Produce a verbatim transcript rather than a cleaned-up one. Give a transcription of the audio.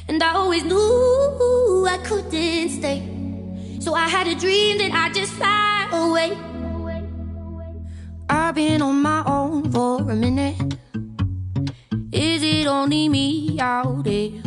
and I always knew I couldn't stay. So I had a dream that I'd just fly away. I've been on my own for a minute. Is it only me out there?